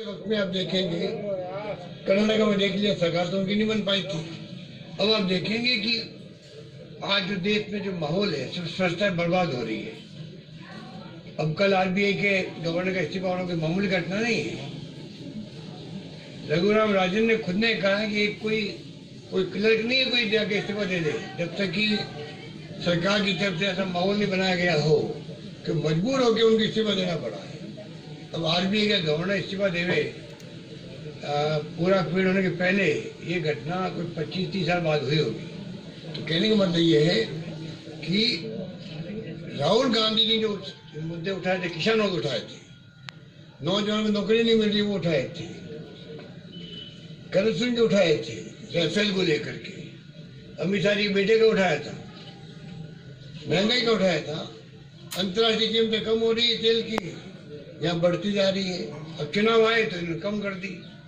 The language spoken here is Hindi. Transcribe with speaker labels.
Speaker 1: वक्त में आप देखेंगे कर्नाटक में देख लिया, सरकार तो उनकी नहीं बन पाई थी। अब आप देखेंगे कि आज जो देश में जो माहौल है, सिर्फ स्वच्छता बर्बाद हो रही है। अब कल आरबीआई के गवर्नर का इस्तीफा होना कोई मामूली घटना नहीं है। रघुराम राजन ने खुद ने कहा कि कोई क्लर्क नहीं है कोई जाके इस्तीफा दे दे जब तक कि सरकार की तरफ से ऐसा माहौल नहीं बनाया गया हो कि मजबूर होकर उनको इस्तीफा देना पड़ा है। अब आरबीआई का गवर्नर इस्तीफा देवे पूरा पीरियड होने के पहले ये घटना कोई 25-30 साल बाद हुई होगी। तो कहने का मतलब ये है कि राहुल गांधी ने जो मुद्दे उठाए थे, किसानों को उठाए थे, नौजवानों को नौकरी नहीं मिल रही वो उठाए थे, करप्शन के उठाए थे, राफेल को लेकर के, अमित शाह जी के बेटे का उठाया था, महंगाई का उठाया था, अंतर्राष्ट्रीय कीमतें कम हो रही है तेल की, यहाँ बढ़ती जा रही है। अब चुनाव आए तो इन्होंने कम कर दी।